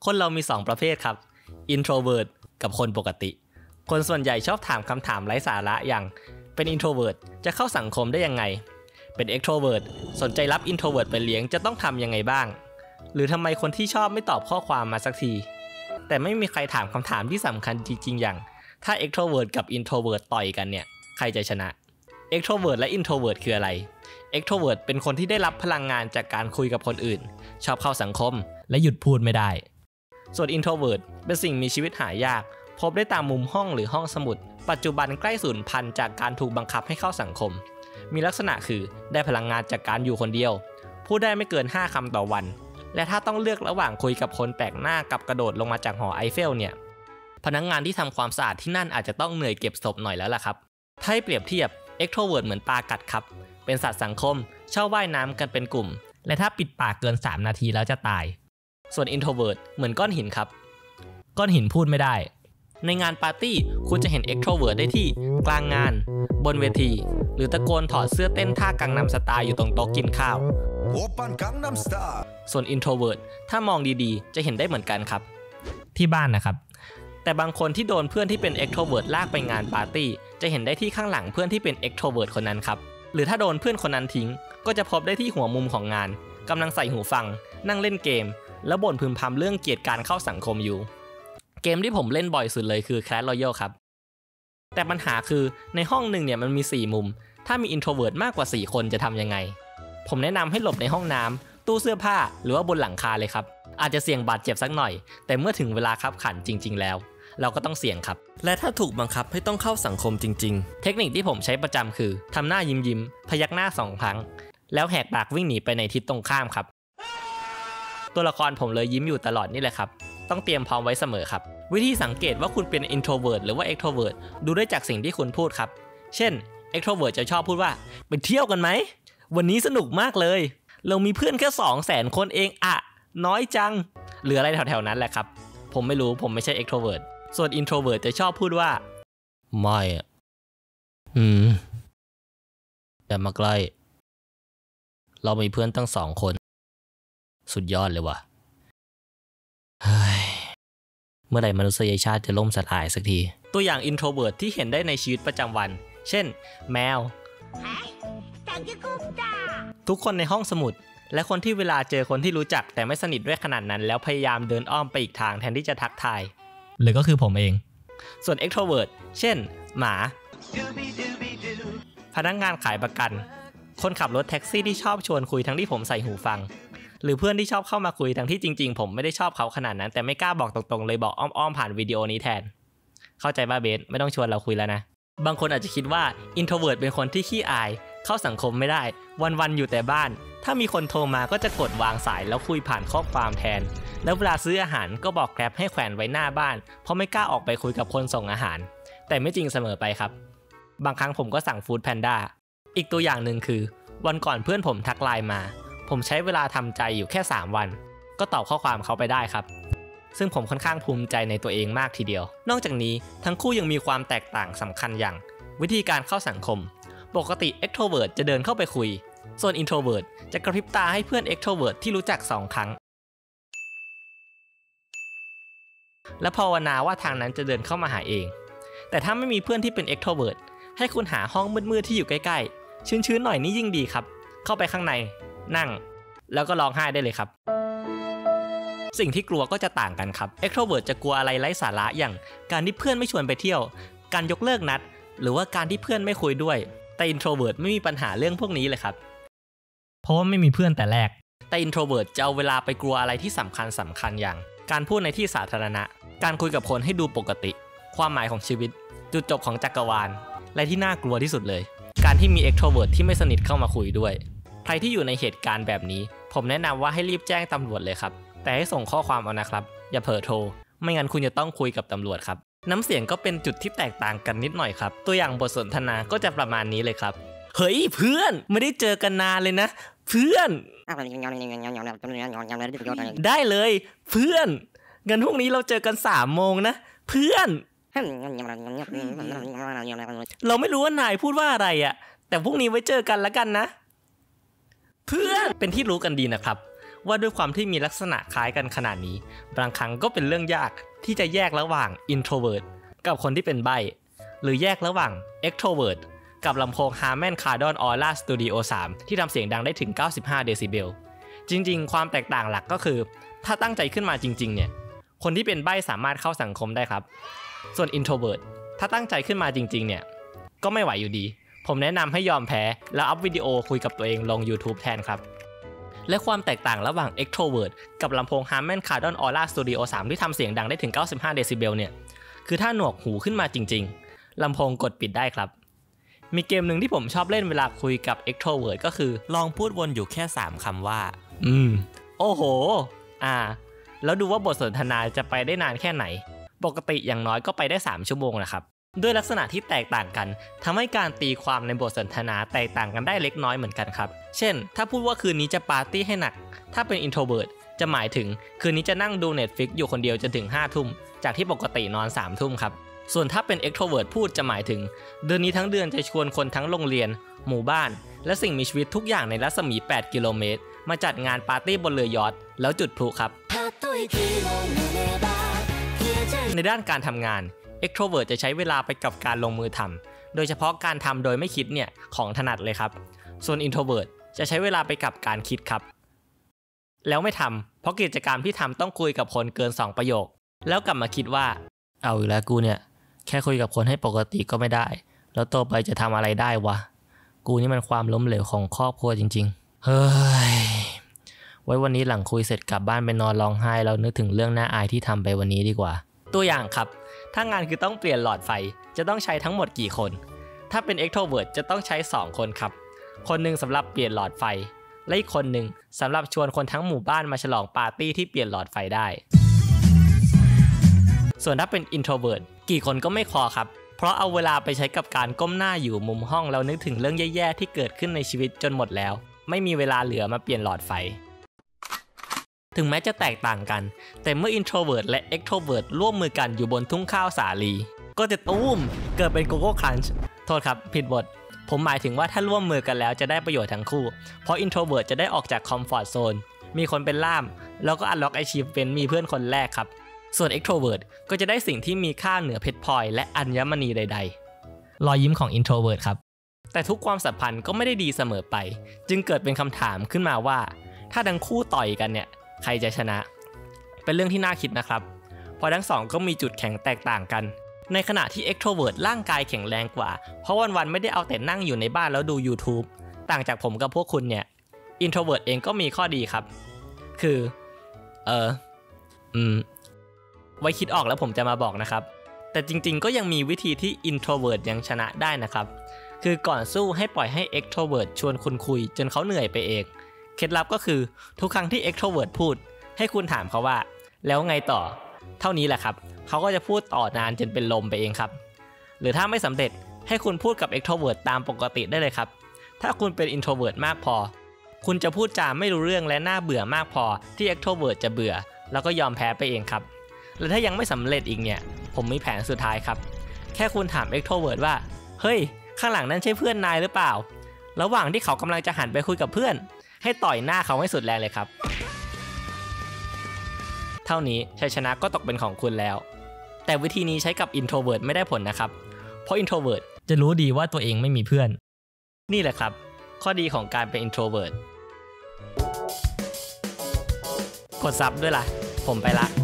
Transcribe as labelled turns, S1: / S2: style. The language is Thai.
S1: คนเรามี2ประเภทครับ introvert กับคนปกติคนส่วนใหญ่ชอบถามคำถามไร้สาระอย่างเป็น introvert จะเข้าสังคมได้ยังไงเป็น extrovert สนใจรับ introvert ไปเลี้ยงจะต้องทำยังไงบ้างหรือทำไมคนที่ชอบไม่ตอบข้อความมาสักทีแต่ไม่มีใครถามคำถามที่สำคัญจริงๆอย่างถ้า extrovert กับ introvert ต่อยกันเนี่ยใครจะชนะ extrovert และ introvert คืออะไร extrovert เป็นคนที่ได้รับพลังงานจากการคุยกับคนอื่นชอบเข้าสังคมและหยุดพูดไม่ได้ส่วน introvert เป็นสิ่งมีชีวิตหายากพบได้ตามมุมห้องหรือห้องสมุดปัจจุบันใกล้สูญพันธุ์จากการถูกบังคับให้เข้าสังคมมีลักษณะคือได้พลังงานจากการอยู่คนเดียวพูดได้ไม่เกิน5คำต่อวันและถ้าต้องเลือกระหว่างคุยกับคนแปลกหน้ากับกระโดดลงมาจากหอไอเฟลเนี่ยพนักงานที่ทำความสะอาดที่นั่นอาจจะต้องเหนื่อยเก็บศพหน่อยแล้วล่ะครับถ้าให้เปรียบเทียบ extrovert เหมือนปลากัดครับเป็นสัตว์สังคมชอบว่ายน้ำกันเป็นกลุ่มและถ้าปิดปากเกิน3นาทีแล้วจะตายส่วน introvert เหมือนก้อนหินครับก้อนหินพูดไม่ได้ในงานปาร์ตี้คุณจะเห็น extrovert ได้ที่กลางงานบนเวทีหรือตะโกนถอดเสื้อเต้นท่ากังนัมสไตล์อยู่ตรงโต๊ะกินข้าวส่วน introvert ถ้ามองดีๆจะเห็นได้เหมือนกันครับที่บ้านนะครับแต่บางคนที่โดนเพื่อนที่เป็น extrovert ลากไปงานปาร์ตี้จะเห็นได้ที่ข้างหลังเพื่อนที่เป็น extrovert คนนั้นครับหรือถ้าโดนเพื่อนคนนั้นทิ้งก็จะพบได้ที่หัวมุมของงานกำลังใส่หูฟังนั่งเล่นเกมแล้วบ่นพึมพำเรื่องเกลียดการเข้าสังคมอยู่เกมที่ผมเล่นบ่อยสุดเลยคือ Clash Royale ครับแต่ปัญหาคือในห้องหนึ่งเนี่ยมันมี4มุมถ้ามี introvert มากกว่า4คนจะทำยังไงผมแนะนำให้หลบในห้องน้ำตู้เสื้อผ้าหรือว่าบนหลังคาเลยครับอาจจะเสี่ยงบาดเจ็บสักหน่อยแต่เมื่อถึงเวลาคับขันจริงๆแล้วเราก็ต้องเสี่ยงครับและถ้าถูกบังคับให้ต้องเข้าสังคมจริงๆเทคนิคที่ผมใช้ประจำคือทำหน้ายิ้มพยักหน้า2ครั้งแล้วแหกปากวิ่งหนีไปในทิศตรงข้ามครับตัวละครผมเลยยิ้มอยู่ตลอดนี่แหละครับต้องเตรียมพร้อมไว้เสมอครับวิธีสังเกตว่าคุณเป็น introvert หรือว่า extrovert ดูได้จากสิ่งที่คุณพูดครับเช่น extrovert จะชอบพูดว่าไปเที่ยวกันไหมวันนี้สนุกมากเลยเรามีเพื่อนแค่ 200,000 คนเองอะน้อยจังหรืออะไรแถวๆนั้นแหละครับผมไม่รู้ผมไม่ใช่ extrovert ส่วน introvert จะชอบพูดว่าไม่อะอย่ามาใกล้เรามีเพื่อนตั้ง2 คนสุดยอดเลยว่ะเมื่อไหร่มนุษยชาติจะล่มสลายสักทีตัวอย่าง introvert ที่เห็นได้ในชีวิตประจำวันเช่นแมวทุกคนในห้องสมุดและคนที่เวลาเจอคนที่รู้จักแต่ไม่สนิทด้วยขนาดนั้นแล้วพยายามเดินอ้อมไปอีกทางแทนที่จะทักทายหรือก็คือผมเองส่วน extrovert เช่นหมาพนักงานขายประกันคนขับรถแท็กซี่ที่ชอบชวนคุยทั้งที่ผมใส่หูฟังหรือเพื่อนที่ชอบเข้ามาคุยทั้งที่จริงๆผมไม่ได้ชอบเขาขนาดนั้นแต่ไม่กล้าบอกตรงๆเลยบอกอ้อมๆผ่านวิดีโอนี้แทนเข้าใจป่ะเบสไม่ต้องชวนเราคุยแล้วนะบางคนอาจจะคิดว่า introvert เป็นคนที่ขี้อายเข้าสังคมไม่ได้วันๆอยู่แต่บ้านถ้ามีคนโทรมาก็จะกดวางสายแล้วคุยผ่านข้อความแทนแล้วเวลาซื้ออาหารก็บอกแกร็บให้แขวนไว้หน้าบ้านเพราะไม่กล้าออกไปคุยกับคนส่งอาหารแต่ไม่จริงเสมอไปครับบางครั้งผมก็สั่งฟู้ดแพนด้าอีกตัวอย่างหนึ่งคือวันก่อนเพื่อนผมทักไลน์มาผมใช้เวลาทำใจอยู่แค่3 วันก็ตอบข้อความเขาไปได้ครับซึ่งผมค่อนข้างภูมิใจในตัวเองมากทีเดียวนอกจากนี้ทั้งคู่ยังมีความแตกต่างสำคัญอย่างวิธีการเข้าสังคมปกติ extrovert จะเดินเข้าไปคุยส่วน introvert จะกระพริบตาให้เพื่อน extrovert ที่รู้จัก2 ครั้งและภาวนาว่าทางนั้นจะเดินเข้ามาหาเองแต่ถ้าไม่มีเพื่อนที่เป็น extrovert ให้คุณหาห้องมืดๆที่อยู่ใกล้ๆชื้นๆหน่อยนี่ยิ่งดีครับเข้าไปข้างในนั่งแล้วก็ร้องไห้ได้เลยครับสิ่งที่กลัวก็จะต่างกันครับ extrovert จะกลัวอะไรไร้สาระอย่างการที่เพื่อนไม่ชวนไปเที่ยวการยกเลิกนัดหรือว่าการที่เพื่อนไม่คุยด้วยแต่ introvert ไม่มีปัญหาเรื่องพวกนี้เลยครับเพราะว่าไม่มีเพื่อนแต่แรกแต่ introvert จะเอาเวลาไปกลัวอะไรที่สำคัญอย่างการพูดในที่สาธารณะการคุยกับคนให้ดูปกติความหมายของชีวิตจุดจบของจักรวาลและที่น่ากลัวที่สุดเลยการที่มี extrovert ที่ไม่สนิทเข้ามาคุยด้วยใครที่อยู่ในเหตุการณ์แบบนี้ผมแนะนำว่าให้รีบแจ้งตำรวจเลยครับแต่ให้ส่งข้อความเอานะครับอย่าเผลอโทรไม่งั้นคุณจะต้องคุยกับตำรวจครับน้ำเสียงก็เป็นจุดที่แตกต่างกันนิดหน่อยครับตัวอย่างบทสนทนาก็จะประมาณนี้เลยครับเฮ้ยเพื่อนไม่ได้เจอกันนานเลยนะเพื่อนได้เลยเพื่อนงั้นพรุ่งนี้เราเจอกัน3 โมงนะเพื่อนเราไม่รู้ว่านายพูดว่าอะไรอะแต่พรุ่งนี้ไว้เจอกันแล้วกันนะเพื่อนเป็นที่รู้กันดีนะครับว่าด้วยความที่มีลักษณะคล้ายกันขนาดนี้บางครั้งก็เป็นเรื่องยากที่จะแยกระหว่าง introvert กับคนที่เป็นใบ้หรือแยกระหว่าง extrovert กับลำโพง Harman Kardon Aura Studio 3 ที่ทำเสียงดังได้ถึง95เดซิเบลจริงๆความแตกต่างหลักก็คือถ้าตั้งใจขึ้นมาจริงๆเนี่ยคนที่เป็นใบ้สามารถเข้าสังคมได้ครับส่วน introvert ถ้าตั้งใจขึ้นมาจริงๆเนี่ยก็ไม่ไหวอยู่ดีผมแนะนำให้ยอมแพ้แล้วอัพวิดีโอคุยกับตัวเองลง YouTube แทนครับและความแตกต่างระหว่าง extrovert กับลำโพง Harman Kardon Aura Studio 3 ที่ทำเสียงดังได้ถึง95เดซิเบลเนี่ยคือถ้าหนวกหูขึ้นมาจริงๆลำโพงกดปิดได้ครับมีเกมหนึ่งที่ผมชอบเล่นเวลาคุยกับ extrovert ก็คือลองพูดวนอยู่แค่3คำว่าโอ้โหแล้วดูว่าบทสนทนาจะไปได้นานแค่ไหนปกติอย่างน้อยก็ไปได้3ชั่วโมงนะครับด้วยลักษณะที่แตกต่างกันทำให้การตีความในบทสนทนาแตกต่างกันได้เล็กน้อยเหมือนกันครับเช่นถ้าพูดว่าคืนนี้จะปาร์ตี้ให้หนักถ้าเป็น introvert จะหมายถึงคืนนี้จะนั่งดู Netflix อยู่คนเดียวจนถึง5 ทุ่มจากที่ปกตินอน3 ทุ่มครับส่วนถ้าเป็น extrovert พูดจะหมายถึงเดือนนี้ทั้งเดือนจะชวนคนทั้งโรงเรียนหมู่บ้านและสิ่งมีชีวิตทุกอย่างในรัศมี8 กิโลเมตรมาจัดงานปาร์ตี้บนเรือยอชท์แล้วจุดพลุครับในด้านการทำงาน extrovert จะใช้เวลาไปกับการลงมือทำโดยเฉพาะการทำโดยไม่คิดเนี่ยของถนัดเลยครับส่วน introvert จะใช้เวลาไปกับการคิดครับแล้วไม่ทำเพราะกิจกรรมที่ทำต้องคุยกับคนเกิน2 ประโยคแล้วกลับมาคิดว่าเอาอีกแล้วกูเนี่ยแค่คุยกับคนให้ปกติก็ไม่ได้แล้วต่อไปจะทำอะไรได้วะกูนี่มันความล้มเหลวของครอบครัวจริงๆเฮ้ยไว้วันนี้หลังคุยเสร็จกลับบ้านไปนอนร้องไห้แล้วนึกถึงเรื่องน่าอายที่ทำไปวันนี้ดีกว่าตัวอย่างครับถ้างานคือต้องเปลี่ยนหลอดไฟจะต้องใช้ทั้งหมดกี่คนถ้าเป็น extrovert จะต้องใช้2 คนครับคนหนึ่งสำหรับเปลี่ยนหลอดไฟและอีกคนหนึ่งสำหรับชวนคนทั้งหมู่บ้านมาฉลองปาร์ตี้ที่เปลี่ยนหลอดไฟได้ส่วนถ้าเป็น introvert กี่คนก็ไม่พอครับเพราะเอาเวลาไปใช้กับการก้มหน้าอยู่มุมห้องแล้วนึกถึงเรื่องแย่ๆที่เกิดขึ้นในชีวิตจนหมดแล้วไม่มีเวลาเหลือมาเปลี่ยนหลอดไฟถึงแม้จะแตกต่างกันแต่เมื่อ introvert และ extrovert ร่วมมือกันอยู่บนทุ่งข้าวสาลีก็จะตุ้มเกิดเป็น Coco Crunch โทษครับผิดบทผมหมายถึงว่าถ้าร่วมมือกันแล้วจะได้ประโยชน์ทั้งคู่เพราะ introvert จะได้ออกจาก comfort zone มีคนเป็นล่ามแล้วก็ unlock achievement มีเพื่อนคนแรกครับส่วน extrovert ก็จะได้สิ่งที่มีค่าเหนือเพชรพลอยและอัญมณีใดๆรอยยิ้มของ introvert ครับแต่ทุกความสัมพันธ์ก็ไม่ได้ดีเสมอไปจึงเกิดเป็นคำถามขึ้นมาว่าถ้าทั้งคู่ต่อยกันเนี่ยใครจะชนะเป็นเรื่องที่น่าคิดนะครับเพราะทั้งสองก็มีจุดแข็งแตกต่างกันในขณะที่ extrovert ร่างกายแข็งแรงกว่าเพราะวันๆไม่ได้เอาแต่นั่งอยู่ในบ้านแล้วดู YouTube ต่างจากผมกับพวกคุณเนี่ย introvert เองก็มีข้อดีครับคือไว้คิดออกแล้วผมจะมาบอกนะครับแต่จริงๆก็ยังมีวิธีที่ introvert ยังชนะได้นะครับคือก่อนสู้ให้ปล่อยให้ extrovert ชวนคุณคุยจนเขาเหนื่อยไปเองเคล็ดลับก็คือทุกครั้งที่ extrovert พูดให้คุณถามเขาว่าแล้วไงต่อเท่านี้แหละครับเขาก็จะพูดต่อนานจนเป็นลมไปเองครับหรือถ้าไม่สำเร็จให้คุณพูดกับ extrovert ตามปกติได้เลยครับถ้าคุณเป็น introvert มากพอคุณจะพูดจาไม่รู้เรื่องและน่าเบื่อมากพอที่ extrovert จะเบื่อแล้วก็ยอมแพ้ไปเองครับและถ้ายังไม่สำเร็จอีกเนี่ยผมมีแผนสุดท้ายครับแค่คุณถาม extrovert ว่าเฮ้ยข้างหลังนั้นใช่เพื่อนนายหรือเปล่าระหว่างที่เขากำลังจะหันไปคุยกับเพื่อนให้ต่อยหน้าเขาให้สุดแรงเลยครับเท่านี้ชัยชนะก็ตกเป็นของคุณแล้วแต่วิธีนี้ใช้กับ introvert ไม่ได้ผลนะครับเพราะ introvert จะรู้ดีว่าตัวเองไม่มีเพื่อนนี่แหละครับข้อดีของการเป็น introvert กดซับด้วยล่ะผมไปละ